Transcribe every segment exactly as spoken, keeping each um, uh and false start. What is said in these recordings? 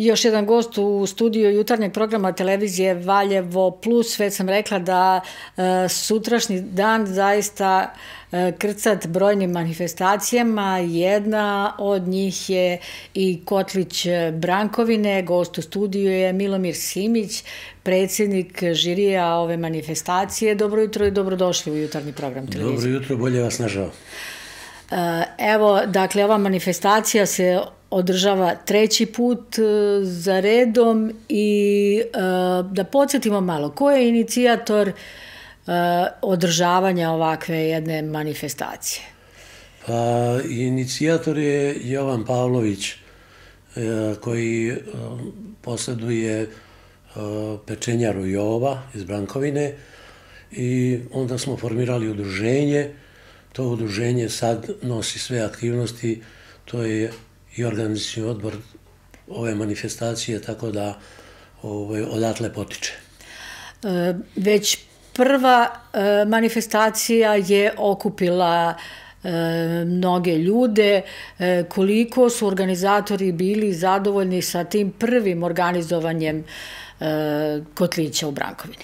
još jedan gost u studiju jutarnjeg programa televizije Valjevo Plus. Već sam rekla da sutrašnji dan zaista krcat brojnim manifestacijama. Jedna od njih je i Kotlić Brankovine. Gost u studiju je Milomir Simić, predsjednik žirija ove manifestacije. Dobro jutro i dobrodošli u jutarnji program televizije. Dobro jutro, bolje vas našao. Evo, dakle, ova manifestacija se održava treći put za redom i da podsjetimo malo, ko je inicijator održavanja ovakve jedne manifestacije? Pa, inicijator je Jovan Pavlović, koji posjeduje pečenjaru Jova iz Brankovine, i onda smo formirali udruženje. To udruženje sad nosi sve aktivnosti, to je i organizacioni odbor ove manifestacije, tako da odatle potiče. Već prva manifestacija je okupila mnoge ljude. Koliko su organizatori bili zadovoljni sa tim prvim organizovanjem Kotlića u Brankovini?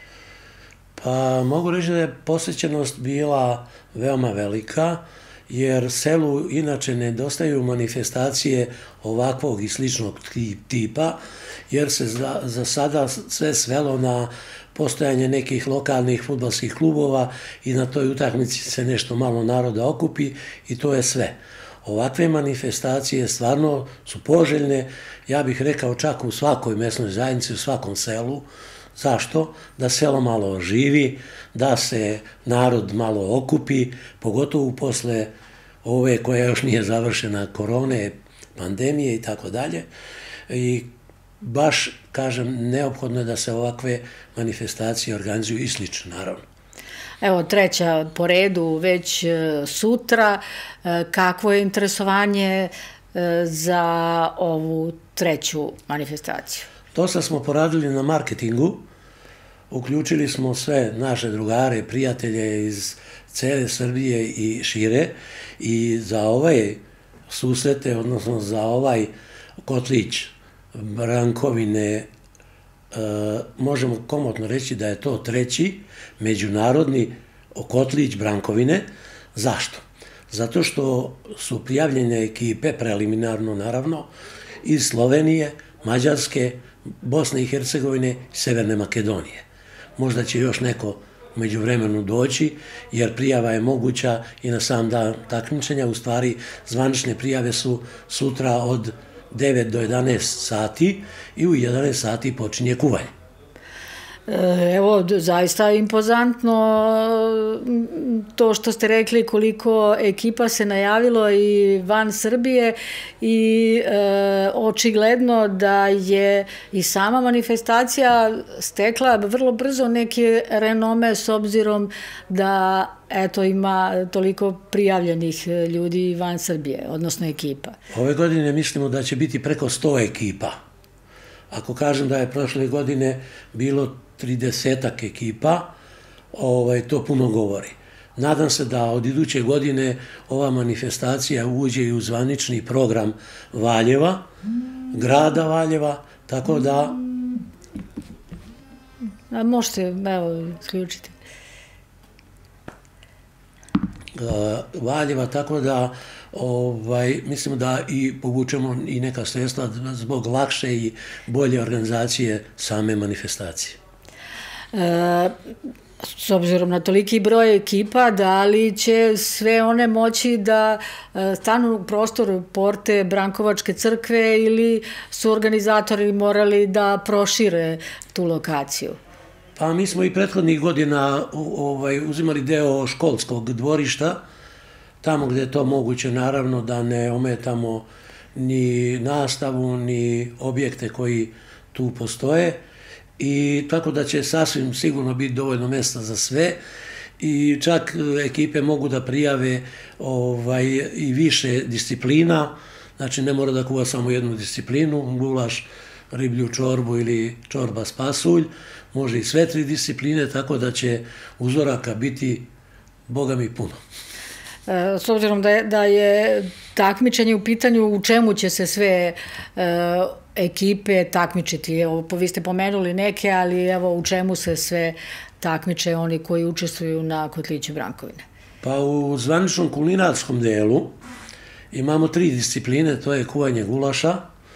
Pa mogu reći da je posjećenost bila veoma velika, jer selu inače nedostaju manifestacije ovakvog i sličnog tipa, jer se za, za sada sve svelo na postojanje nekih lokalnih fudbalskih klubova i na toj utakmici se nešto malo naroda okupi i to je sve. Ovakve manifestacije stvarno su poželjne, ja bih rekao čak u svakoj mesnoj zajednici, u svakom selu. Zašto? Da selo malo oživi, da se narod malo okupi, pogotovo posle ove koja još nije završena korone, pandemije i tako dalje. I baš, kažem, neophodno je da se ovakve manifestacije organizuju i slično, naravno. Evo, treća po redu već sutra. Kakvo je interesovanje za ovu treću manifestaciju? Dosta smo poradili na marketingu, uključili smo sve naše drugare, prijatelje iz cele Srbije i šire, i za ove susrete, odnosno za ovaj Kotlić Brankovine, možemo komotno reći da je to treći međunarodni Kotlić Brankovine. Zašto? Zato što su prijavljene ekipe, preliminarno naravno, iz Slovenije, Mađarske, Bosne i Hercegovine i Severne Makedonije. Možda će još neko u međuvremenu doći, jer prijava je moguća i na sam dan takmičenja. U stvari, zvanične prijave su sutra od devet do jedanaest sati i u jedanaest sati počinje kuvanje. Evo, zaista impozantno to što ste rekli, koliko ekipa se najavilo i van Srbije, i očigledno da je i sama manifestacija stekla vrlo brzo neke renome, s obzirom da eto ima toliko prijavljenih ljudi van Srbije, odnosno ekipa. Ove godine mislimo da će biti preko sto ekipa. Ako kažem da je prošle godine bilo tridesetak ekipa, to puno govori. Nadam se da od iduće godine ova manifestacija uđe i u zvanični program Valjeva, grada Valjeva, tako da... A možete, evo, isključiti. Valjeva, tako da mislimo da i povučemo i neka sredstva zbog lakše i bolje organizacije same manifestacije. S obzirom na toliki broj ekipa, da li će sve one moći da stanu u prostor porte Brankovačke crkve, ili su organizatori morali da prošire tu lokaciju? Pa mi smo i prethodnih godina uzimali deo školskog dvorišta, tamo gde je to moguće, naravno, da ne ometamo ni nastavu, ni objekte koji tu postoje, i tako da će sasvim sigurno biti dovoljno mesta za sve, i čak ekipe mogu da prijave i više disciplina, znači ne mora da kuva samo jednu disciplinu, gulaš, riblju čorbu ili čorba s pasulj, može i sve tri discipline, tako da će uzoraka biti, boga mi, puno. S obzirom da je takmičenje u pitanju, u čemu će se sve ekipe takmičiti? Evo, vi ste pomenuli neke, ali evo u čemu se sve takmiče oni koji učestvuju na Kotliću Brankovine? Pa u zvaničnom kulinarskom delu imamo tri discipline, to je kuvanje gulaša,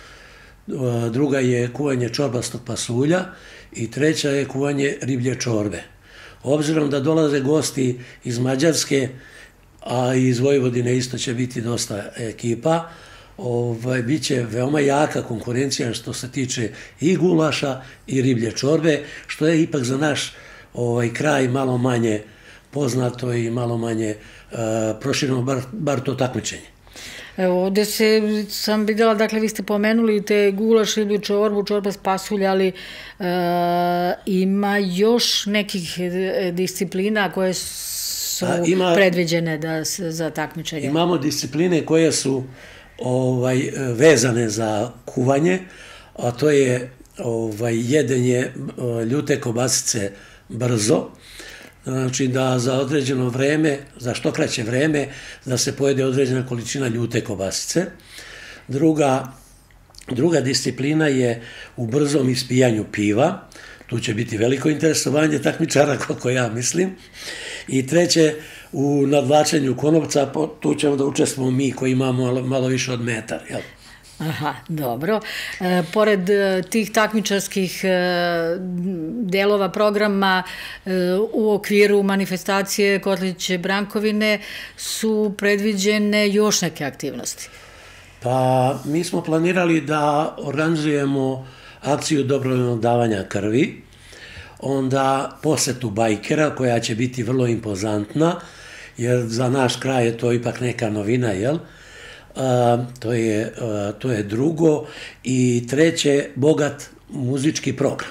druga je kuvanje čorbastog pasulja i treća je kuvanje riblje čorbe. Obzirom da dolaze gosti iz Mađarske, a iz Vojvodine isto će biti dosta ekipa, ovaj, bit će veoma jaka konkurencija što se tiče i gulaša i riblje čorbe, što je ipak za naš ovaj, kraj malo manje poznato i malo manje uh, prošireno, bar, bar to takmičenje. Evo, ovde se, sam videla, dakle, vi ste pomenuli te gulaš, riblju čorbu, čorba s pasulja, ali e, ima još nekih disciplina koje su A, ima, predviđene da, za takmičenje? Imamo discipline koje su ovaj, vezane za kuvanje, a to je ovaj, jedenje ljute kobasice brzo, znači da za određeno vreme, za što kraće vreme, da se pojede određena količina ljute kobasice. Druga, druga disciplina je u brzom ispijanju piva, tu će biti veliko interesovanje takmičara, koliko ja mislim. I treće, u nadvlačenju konopca, tu ćemo da učestvujemo mi koji imamo malo, malo više od metar, jel? Aha, dobro. E, pored e, tih takmičarskih e, delova programa e, u okviru manifestacije Kotlić Brankovine su predviđene još neke aktivnosti? Pa mi smo planirali da organizujemo akciju dobrovoljnog davanja krvi, onda posetu bajkera koja će biti vrlo impozantna, jer za naš kraj je to ipak neka novina, jel? Uh, to, je, uh, to je drugo i treće, bogat muzički program.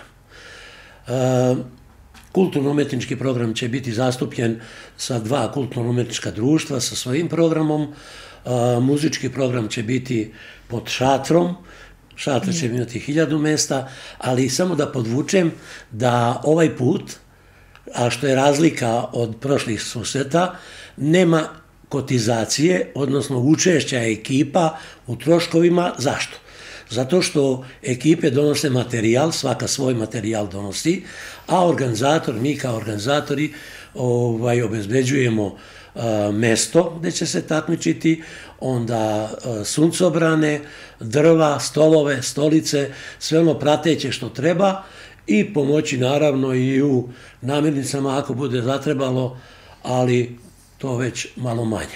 Uh, kulturno-umetnički program će biti zastupljen sa dva kulturno-umetnička društva sa svojim programom. Uh, muzički program će biti pod šatrom, šatra će imati hiljadu mesta, ali samo da podvučem da ovaj put, a što je razlika od prošlih susreta, nema kotizacije, odnosno učešća ekipa u troškovima. Zašto? Zato što ekipe donose materijal, svaka svoj materijal donosi, a organizator, mi kao organizatori ovaj, obezbeđujemo a, mesto gde će se takmičiti, onda a, suncobrane, drva, stolove, stolice, sve ono prateće što treba i pomoći naravno i u namirnicama ako bude zatrebalo, ali to već malo manje.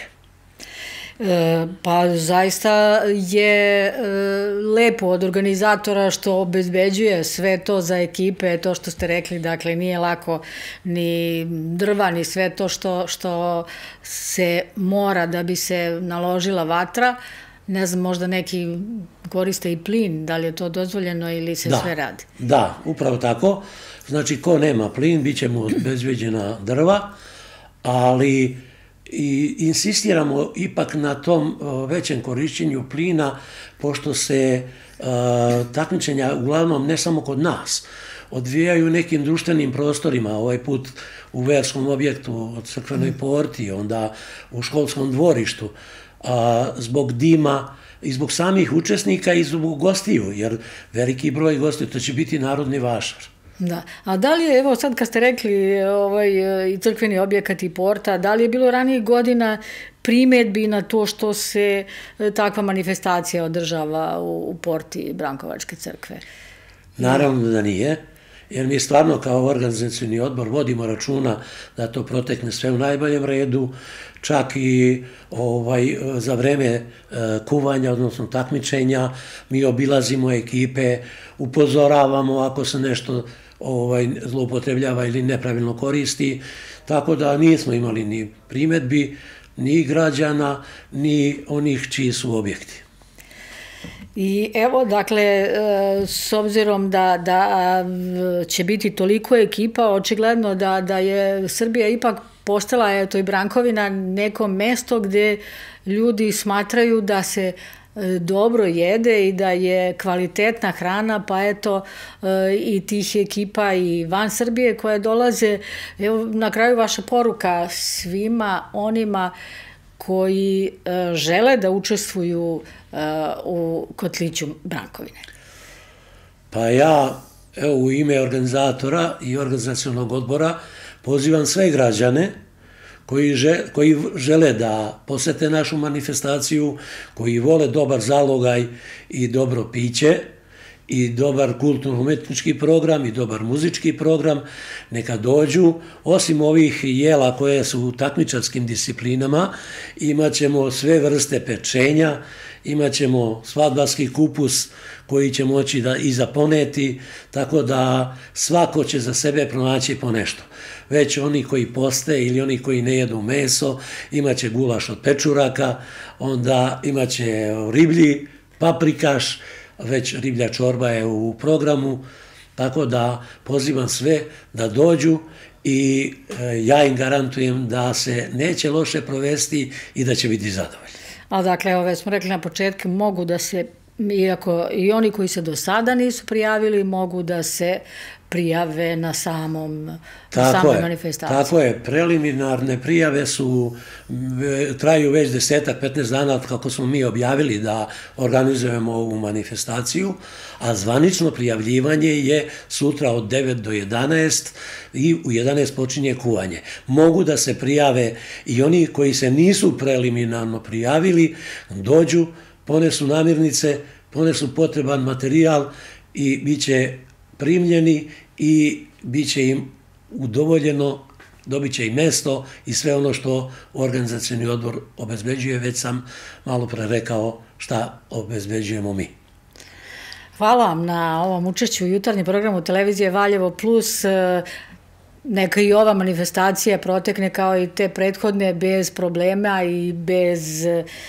E, pa zaista je e, lepo od organizatora što obezbeđuje sve to za ekipe, to što ste rekli, dakle nije lako ni drva, ni sve to što, što se mora da bi se naložila vatra. Ne znam, možda neki koriste i plin, da li je to dozvoljeno ili se da, sve radi? Da, upravo tako. Znači, ko nema plin, bit će mu obezbeđena drva, ali i insistiramo ipak na tom većem korišćenju plina, pošto se uh, takmičenja uglavnom ne samo kod nas odvijaju u nekim društvenim prostorima, ovaj put u verskom objektu od crkvenoj porti, onda u školskom dvorištu, uh, zbog dima i zbog samih učesnika i zbog gostiju, jer veliki broj gostiju, to će biti narodni vašar. Da, a da li je, evo sad kad ste rekli ovaj, i crkveni objekat i porta, da li je bilo ranijih godina primedbi na to što se takva manifestacija održava u, u porti Brankovačke crkve? Naravno da nije, jer mi stvarno kao organizacioni odbor vodimo računa da to protekne sve u najboljem redu, čak i ovaj, za vreme e, kuvanja, odnosno takmičenja, mi obilazimo ekipe, upozoravamo ako se nešto ovaj, zloupotrebljava ili nepravilno koristi, tako da nismo imali ni primedbi, ni građana, ni onih čiji su objekti. I evo, dakle, s obzirom da, da će biti toliko ekipa, očigledno da, da je Srbija ipak postala, eto i Brankovina, neko mesto gde ljudi smatraju da se dobro jede i da je kvalitetna hrana, pa eto i tih ekipa i van Srbije koje dolaze. Evo, na kraju vaša poruka svima onima koji žele da učestvuju u Kotliću Brankovine. Pa ja, evo, u ime organizatora i organizacionog odbora pozivam sve građane koji, že, koji žele da posete našu manifestaciju, koji vole dobar zalogaj i dobro piće i dobar kulturno-umetnički program i dobar muzički program, neka dođu. Osim ovih jela koje su u takmičarskim disciplinama, imat ćemo sve vrste pečenja, imat ćemo svadbarski kupus koji će moći da i zaponeti, tako da svako će za sebe pronaći po nešto. Već oni koji poste ili oni koji ne jedu meso, imaće gulaš od pečuraka, onda imaće riblji paprikaš, već riblja čorba je u programu, tako da pozivam sve da dođu i ja im garantujem da se neće loše provesti i da će biti zadovoljni. A dakle, ove smo rekli na početku, mogu da se, iako i oni koji se do sada nisu prijavili, mogu da se prijave na samom, na samoj manifestaciji. Tako je, preliminarne prijave su, traju već desetak, petnaest dana kako smo mi objavili da organizujemo ovu manifestaciju, a zvanično prijavljivanje je sutra od devet do jedanaest i u jedanaest počinje kuvanje. Mogu da se prijave i oni koji se nisu preliminarno prijavili, dođu, ponesu namirnice, ponesu potreban materijal i bit će primljeni i bit će im udovoljeno, dobit će i mesto i sve ono što organizacioni odbor obezbeđuje. Već sam malo pre rekao šta obezbeđujemo mi. Hvala vam na ovom učešću u jutarnjem programu televizije Valjevo Plus. Neka i ova manifestacija protekne kao i te prethodne bez problema i bez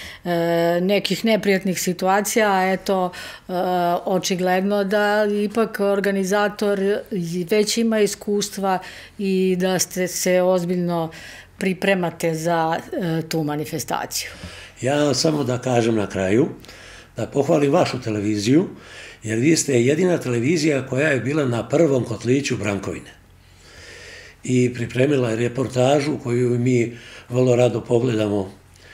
nekih neprijatnih situacija, a eto, očigledno da ipak organizator već ima iskustva i da ste se ozbiljno pripremate za tu manifestaciju. Ja samo da kažem na kraju, da pohvalim vašu televiziju, jer vi ste jedina televizija koja je bila na prvom kotliću Brankovine i pripremila je reportažu koju mi vrlo rado pogledamo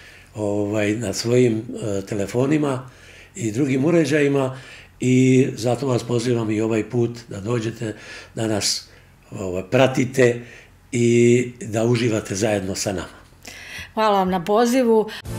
na svojim telefonima i drugim uređajima i zato vas pozivam i ovaj put da dođete, da nas pratite i da uživate zajedno sa nama. Hvala vam na pozivu.